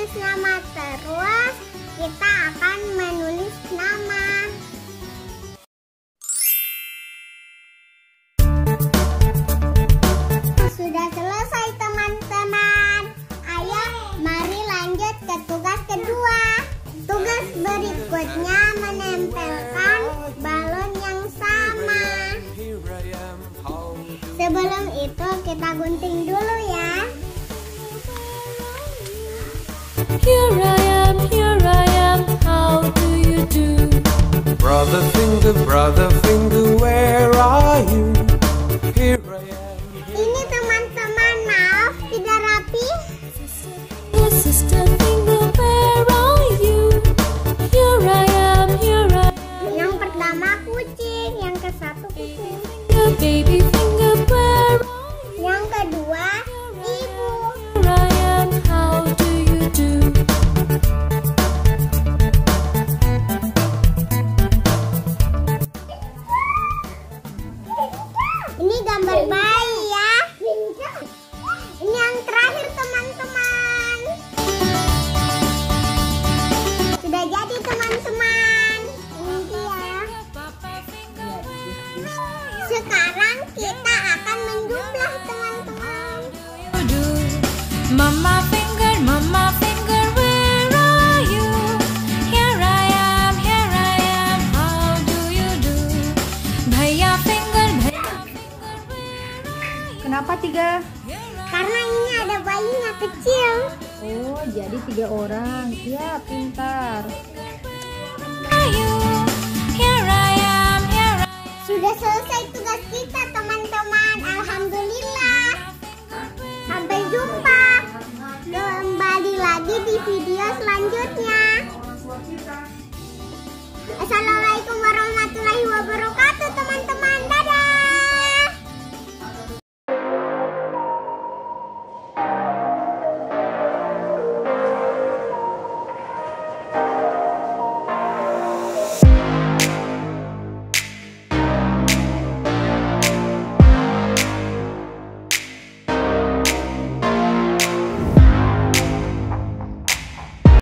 menulis nama, terus kita akan menulis nama. Sudah selesai teman-teman. Ayo mari lanjut ke tugas kedua. Tugas berikutnya menempelkan balon yang sama. Sebelum itu kita gunting dulu ya. Here I am, how do you do? Brother finger, where are you? Here I am. Ini teman-teman, maaf tidak rapi. Sister finger, where are you? Here I am, Yang pertama kucing, yang ke satu kucing. your baby finger, where are you? Yang kedua ibu. Here I am, how do you do? Ini gambar bayi ya. Ini yang terakhir teman-teman. Sudah jadi teman-teman. Ini dia. Sekarang kita akan menjumlah teman-teman. Do Mama finger, where are you? Here I am, how do you do? Bhaiya finger, Kenapa 3? Karena ini ada bayinya kecil. Oh, jadi 3 orang. Ya, pintar. you? Here I am, Sudah selesai tugas kita teman-teman. Alhamdulillah. Sampai jumpa. Kembali lagi di video selanjutnya. Assalamualaikum.